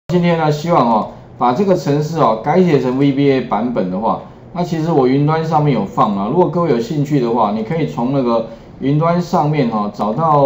今天呢，希望把这个程式改写成 VBA 版本的话，那其实我云端上面有放了。如果各位有兴趣的话，你可以从那个云端上面找到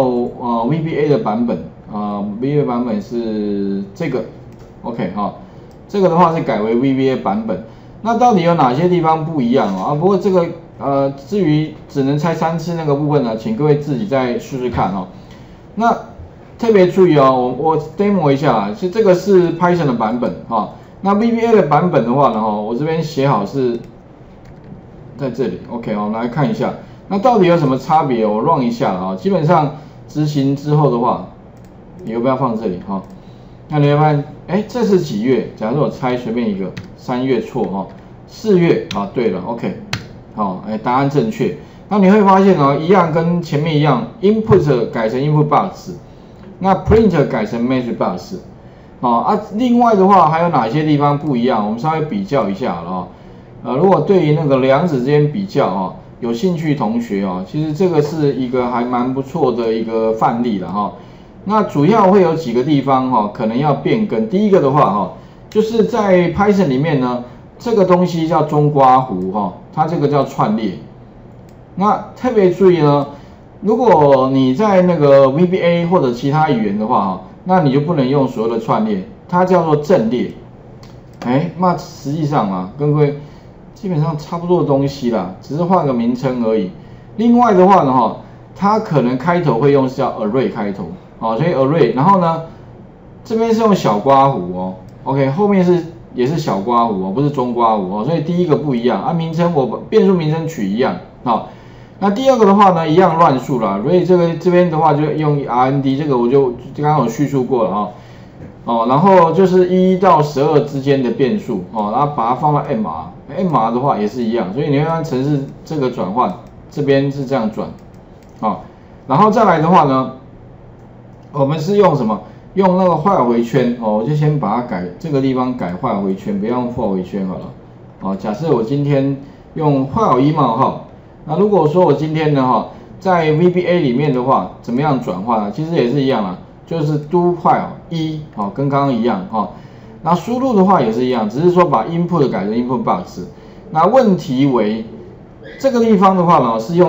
VBA 的版本VBA 版本是这个 ，OK 这个的话是改为 VBA 版本。那到底有哪些地方不一样不过这个至于只能拆3次那个部分呢，请各位自己再试试看那特别注意我 demo 一下是这个是 Python 的版本那 VBA 的版本的话呢我这边写好是在这里 ，OK 我们来看一下，那到底有什么差别？我 run 一下基本上执行之后的话，你要不要放这里那你会发现，这是几月？假如我猜随便一个，3月错4月对了 ，OK 答案正确。那你会发现一样跟前面一样 ，input 改成 input box。那 print 改成 message box， 另外的话还有哪些地方不一样？我们稍微比较一下了如果对于那个两者之间比较有兴趣同学其实这个是一个还蛮不错的一个范例了那主要会有几个地方可能要变更。第一个的话就是在 Python 里面呢，这个东西叫中括弧它这个叫串列。那特别注意呢。如果你在那个 VBA 或者其他语言的话那你就不能用所有的串列，它叫做阵列。那实际上跟各位基本上差不多的东西啦，只是换个名称而已。另外的话呢它可能开头会用是叫 array 开头所以 array， 然后呢这边是用小括弧OK 后面也是小括弧不是中括弧所以第一个不一样名称我变数名称取一样那第二个的话呢，一样乱数啦，所以这边的话就用 RND， 这个我就刚刚有叙述过了然后就是1到12之间的变数然后把它放到 MR 的话也是一样，所以你会看程式这个转换，这边是这样转然后再来的话呢，我们是用什么？用那个while回圈我就先把它改这个地方改while回圈，不要用 for 回圈好了假设我今天用while 1冒号。那如果说我今天呢在 VBA 里面的话，怎么样转换其实也是一样就是 do while 1跟刚刚一样那输入的话也是一样，只是说把 input 改成 input box。那问题为这个地方的话呢是用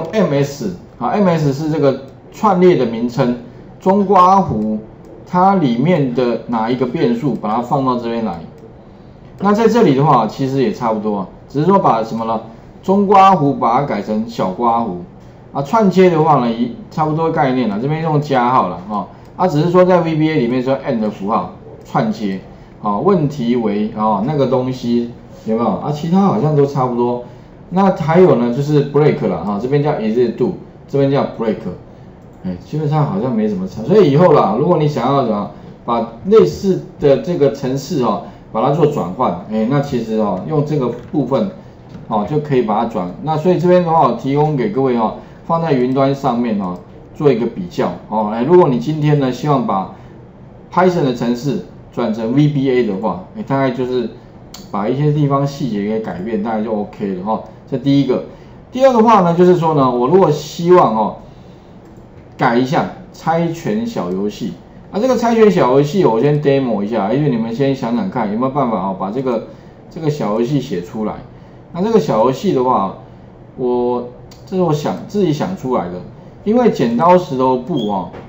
ms 是这个串列的名称，中括弧它里面的哪一个变数把它放到这边来。那在这里的话其实也差不多只是说把什么呢？中括弧把它改成小括弧串接的话呢，差不多概念这边用加号了只是说在 VBA 里面说 and 的符号串接问题为那个东西有没有其他好像都差不多。那还有呢就是 break 了这边叫 is do， 这边叫 break， 基本上好像没什么差。所以以后啦，如果你想要怎么把类似的这个程式把它做转换，那其实用这个部分。就可以把它转。那所以这边的话，我提供给各位放在云端上面做一个比较如果你今天呢希望把 Python 的程式转成 VBA 的话，大概就是把一些地方细节给改变，大概就 OK 了这第一个。第二个话呢，就是说呢，我如果希望改一下猜拳小游戏这个猜拳小游戏我先 demo 一下，因为你们先想想看有没有办法把这个小游戏写出来。那这个小游戏的话，这是我自己想出来的，因为剪刀石头布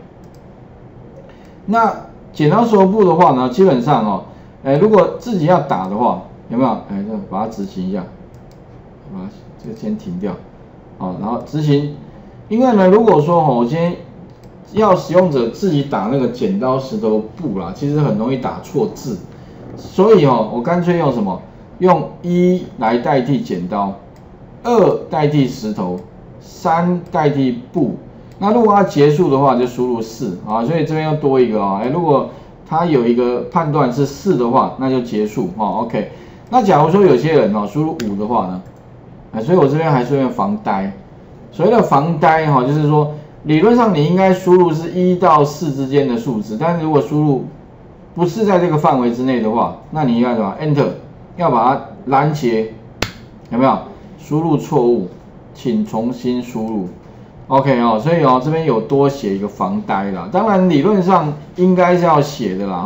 那剪刀石头布的话呢，基本上如果自己要打的话，有没有？把它执行一下，这个先停掉然后执行。因为呢，如果说我今天要使用者自己打那个剪刀石头布啦，其实很容易打错字，所以我干脆用什么？用1来代替剪刀，2代替石头，3代替布。那如果要结束的话，就输入4所以这边又多一个如果它有一个判断是4的话，那就结束OK。那假如说有些人输入5的话呢，所以我这边还是用防呆。所谓的防呆就是说理论上你应该输入是1到4之间的数字，但是如果输入不是在这个范围之内的话，那你应该什么 Enter。要把它拦截，有没有？输入错误，请重新输入。OK 所以这边有多写一个防呆啦。当然理论上应该是要写的啦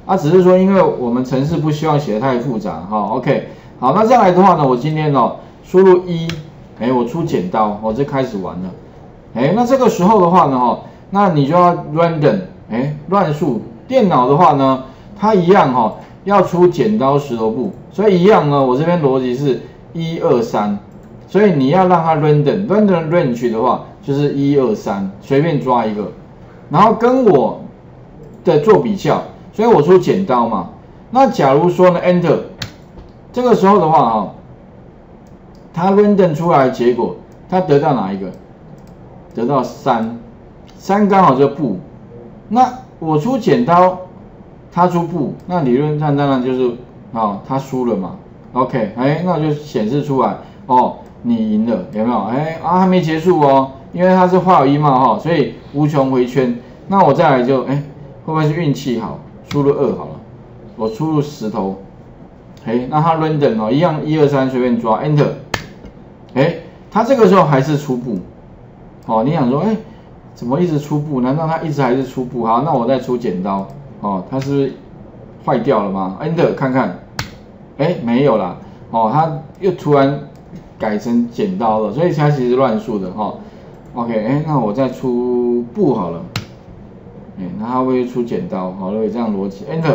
只是说因为我们程式不希望写得太复杂哈 ，OK， 好，那再来的话呢，我今天输入1，我出剪刀，我就开始玩了，那这个时候的话呢那你就要 random， 乱数，电脑的话呢，它一样要出剪刀石头布，所以一样呢，我这边逻辑是1、2、3，所以你要让它 random range 的话就是1、2、3，随便抓一个，然后跟我的做比较，所以我出剪刀嘛。那假如说呢 Enter， 这个时候的话它 random 出来的结果，它得到哪一个？得到3刚好就布。那我出剪刀，他出布，那理论上当然就是他输了嘛。OK， 那就显示出来你赢了，有没有？还没结束哦，因为它是画有1嘛所以无穷回圈。那我再来就会不会是运气好？输入2好了，我输入石头，那它 random 一样1、2、3随便抓 Enter， 它这个时候还是出布，你想说怎么一直出布？难道它一直还是出布？好，那我再出剪刀，它是不是坏掉了吗 ？Enter 看看，没有啦，它又突然改成剪刀了，所以它其实是乱数的OK， 那我再出布好了，那它会出剪刀，好了，有这样逻辑 ，Enter，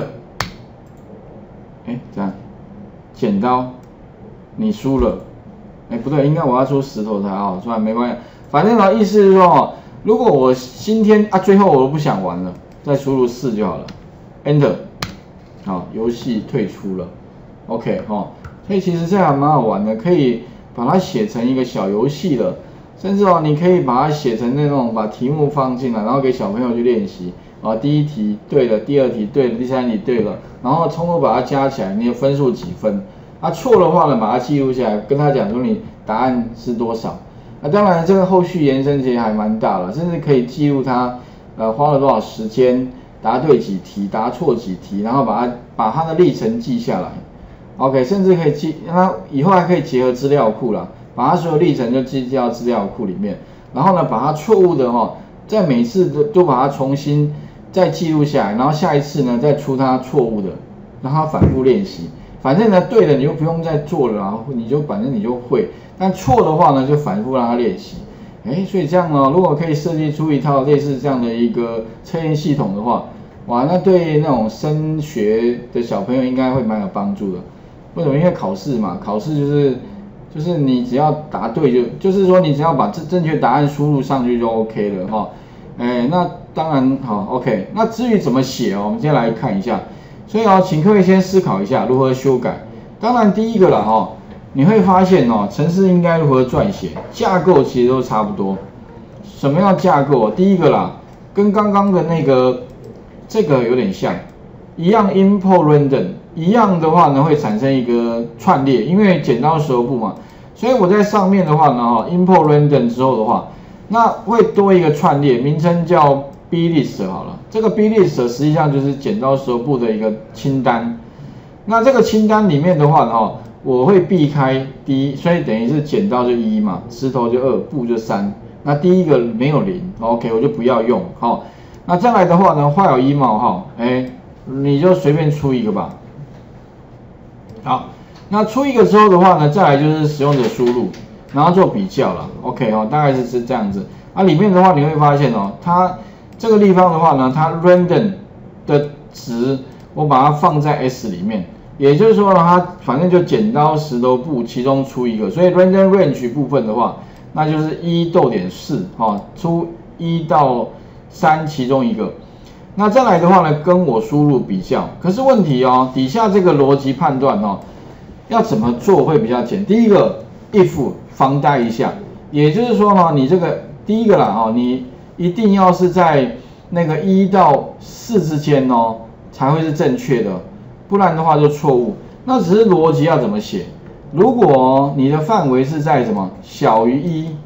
这样，剪刀，你输了，不对，应该我要出石头才好，算了，没关系，反正意思是说如果我今天最后我都不想玩了，再输入4就好了 ，Enter， 好，游戏退出了 ，OK 所以其实这样蛮好玩的，可以把它写成一个小游戏了，甚至你可以把它写成那种把题目放进来，然后给小朋友去练习第一题对了，第二题对了，第三题对了，然后通过把它加起来，你的分数几分？错的话呢，把它记录下来，跟他讲说你答案是多少。当然这个后续延伸其实还蛮大了，甚至可以记录他花了多少时间，答对几题，答错几题，然后把他的历程记下来。OK， 甚至可以记，那以后还可以结合资料库啦，把他所有历程就记到资料库里面，然后呢，把他错误的在每次都把它重新再记录下来，然后下一次呢再出他错误的，让他反复练习。反正呢，对的你就不用再做了啦，反正你就会。但错的话呢，就反复让他练习。所以这样呢，如果可以设计出一套类似这样的一个测验系统的话，哇，那对那种升学的小朋友应该会蛮有帮助的。为什么？因为考试嘛，考试就是你只要答对就是说你只要把正确答案输入上去就 OK 了那当然好 OK。那至于怎么写我们先来看一下。所以请各位先思考一下如何修改。当然第一个啦你会发现程式应该如何撰写，架构其实都差不多。什么样架构第一个啦，跟刚刚的那个这个有点像，一样 import random， 一样的话呢会产生一个串列，因为剪刀石头布嘛，所以我在上面的话呢import random 之后的话，那会多一个串列，名称叫 blist 好了。这个 blist 实际上就是剪刀石头布的一个清单。那这个清单里面的话呢我会避开第一，所以等于是剪刀就1嘛，石头就2，布就3。那第一个没有0 ，OK， 我就不要用。那再来的话呢，画有1嘛你就随便出一个吧。好，那出一个之后的话呢，再来就是使用者输入，然后做比较了 ，OK 大概是这样子。里面的话你会发现它这个地方的话呢，它 random 的值我把它放在 S 里面，也就是说呢，它反正就剪刀石头布其中出一个，所以 random range 部分的话，那就是1.4出1到3其中一个。那再来的话呢，跟我输入比较。可是问题底下这个逻辑判断要怎么做会比较简单？第一个 if 防呆一下，也就是说呢，你这个第一个啦你一定要是在那个1到4之间才会是正确的，不然的话就错误。那只是逻辑要怎么写？如果你的范围是在什么小于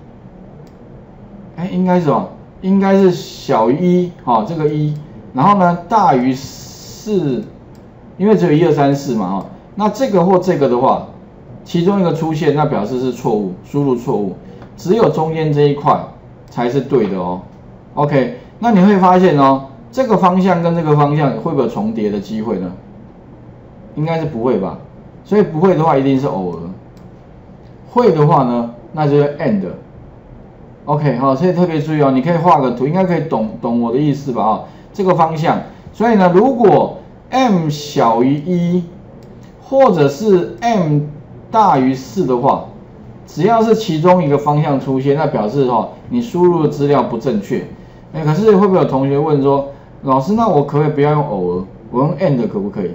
1，应该是什么？应该是小于1这个1，然后呢大于4，因为只有1、2、3、4嘛那这个或这个的话，其中一个出现，那表示是错误，输入错误，只有中间这一块才是对的OK， 那你会发现这个方向跟这个方向会不会有重叠的机会呢？应该是不会吧，所以不会的话一定是偶尔，会的话呢，那就是 and。OK， 好，所以特别注意哦，你可以画个图，应该可以懂我的意思吧？啊，这个方向，所以呢，如果 m 小于1，或者是 m 大于4的话，只要是其中一个方向出现，那表示你输入的资料不正确。可是会不会有同学问说，老师，那我可不可以不要用偶尔，我用 and 可不可以？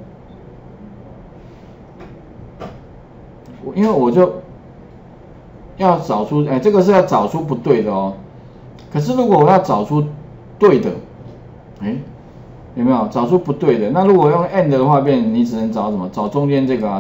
因为我就要找出，这个是要找出不对的哦。可是如果我要找出对的，有没有找出不对的？那如果用 and 的话，变你只能找什么？找中间这个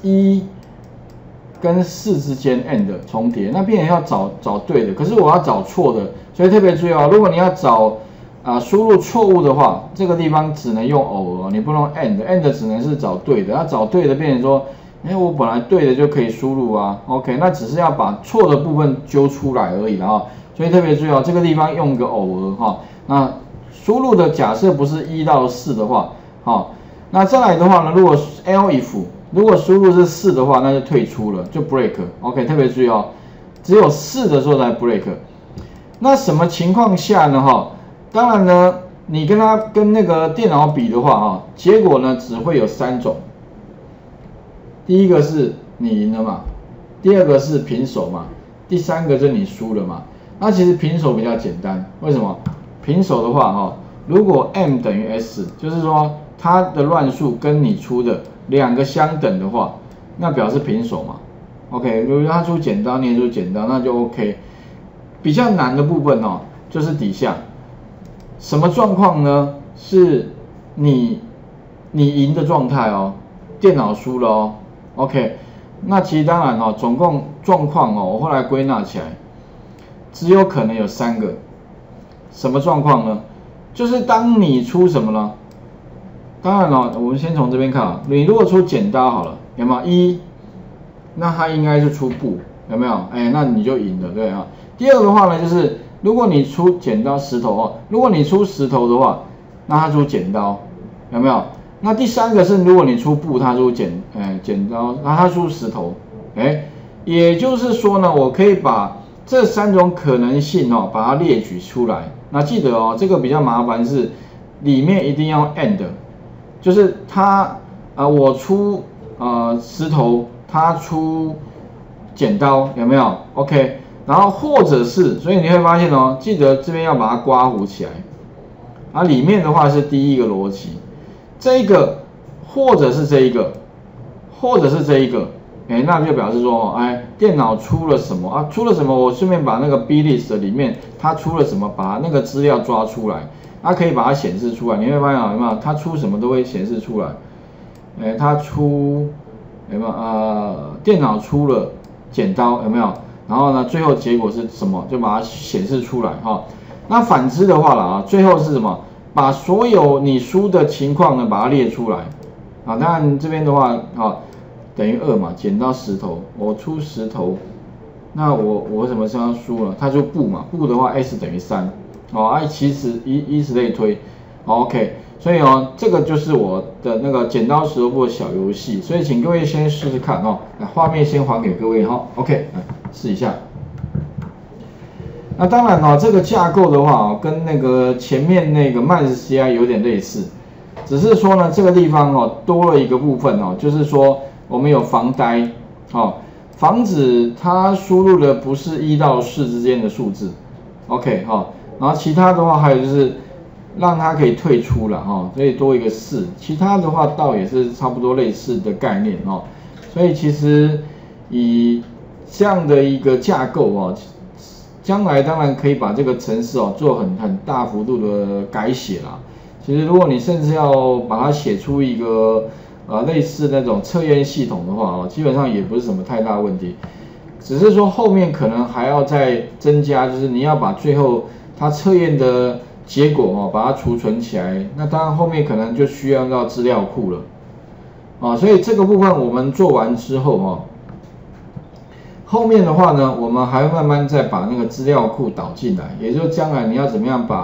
1跟4之间 and 重叠，那变成要找对的。可是我要找错的，所以特别注意哦。如果你要找输入错误的话，这个地方只能用偶尔，你不能 and 只能是找对的。那找对的变成说，我本来对的就可以输入啊 ，OK， 那只是要把错的部分揪出来而已啦。所以特别注意哦，这个地方用个偶尔那输入的假设不是1到4的话，那再来的话呢，如果 elif 如果输入是4的话，那就退出了，就 break。OK， 特别注意哦，只有4的时候才 break。那什么情况下呢？当然呢，你跟那个电脑比的话结果呢只会有3种。第一个是你赢了嘛，第二个是平手嘛，第三个就是你输了嘛。那其实平手比较简单，为什么？平手的话如果 m 等于 s， 就是说它的乱数跟你出的2个相等的话，那表示平手嘛。OK， 如果他出剪刀，你也出剪刀，那就 OK。比较难的部分就是底下什么状况呢？是你赢的状态电脑输了OK， 那其实当然总共状况我后来归纳起来，只有可能有3个。什么状况呢？就是当你出什么呢？当然我们先从这边看你如果出剪刀好了，有没有1？那它应该是出布，有没有？那你就赢了，对啊。第二个的话呢，就是如果你出剪刀石头如果你出石头的话，那它出剪刀，有没有？那第三个是如果你出布，它出剪刀，那它出石头，也就是说呢，我可以把这3种可能性把它列举出来。那记得这个比较麻烦是里面一定要 and， 就是我出石头，他出剪刀，有没有 ？OK， 然后或者是，所以你会发现记得这边要把它刮弧起来。里面的话是第一个逻辑，这一个或者是这一个，或者是这一个，那就表示说，电脑出了什么出了什么，我顺便把那个 blist 里面它出了什么，把那个资料抓出来，可以把它显示出来。你会发现有没有？它出什么都会显示出来。它出有没有电脑出了剪刀有没有？然后呢，最后结果是什么？就把它显示出来那反之的话了最后是什么？把所有你输的情况呢，把它列出来当然这边的话等于2嘛，剪刀石头，我出石头，那我什么时候输了？它就布嘛，布的话 s 等于3其实以此类推OK。所以这个就是我的那个剪刀石头布的小游戏，所以请各位先试试看画面先还给各位OK， 来试一下。那当然这个架构的话跟那个前面那个 MathCI 有点类似，只是说呢这个地方多了一个部分就是说我们有防呆防止它输入的不是1到4之间的数字 OK 然后其他的话还有就是让它可以退出了所以多一个4，其他的话倒也是差不多类似的概念所以其实以这样的一个架构将来当然可以把这个程式做很大幅度的改写啦。其实如果你甚至要把它写出一个类似那种测验系统的话基本上也不是什么太大问题，只是说后面可能还要再增加，就是你要把最后它测验的结果把它储存起来，那当然后面可能就需要到资料库了所以这个部分我们做完之后后面的话呢，我们还会慢慢再把那个资料库导进来，也就是将来你要怎么样把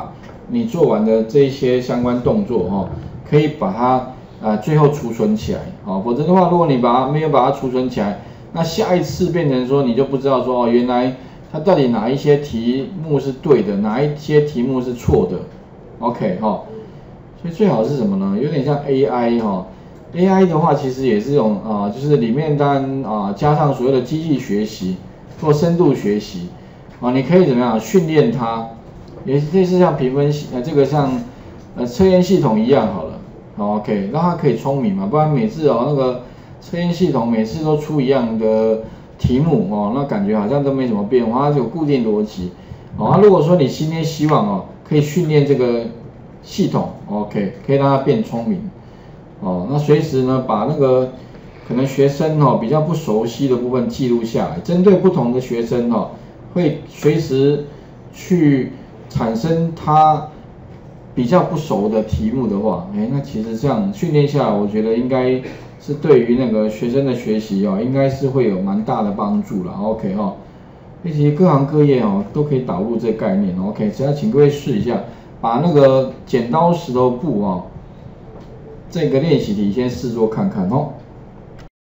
你做完的这一些相关动作哈，可以把它最后储存起来，哦，否则的话，如果你没有把它储存起来，那下一次变成说你就不知道说哦，原来它到底哪一些题目是对的，哪一些题目是错的 ，OK 哈，所以最好是什么呢？有点像 AI 哈。AI 的话，其实也是这种就是里面当然加上所谓的机器学习或深度学习你可以怎么样训练它，也类似像评分这个像测验系统一样好了，OK， 让它可以聪明嘛，不然每次那个测验系统每次都出一样的题目那感觉好像都没什么变化，它有固定逻辑如果说你今天希望可以训练这个系统 ，OK， 可以让它变聪明。那随时呢，把那个可能学生比较不熟悉的部分记录下来，针对不同的学生会随时去产生他比较不熟的题目的话，那其实这样训练下来，我觉得应该是对于那个学生的学习应该是会有蛮大的帮助了 ，OK 其实各行各业都可以导入这个概念 ，OK， 只要请各位试一下，把那个剪刀石头布这个练习题先试做看看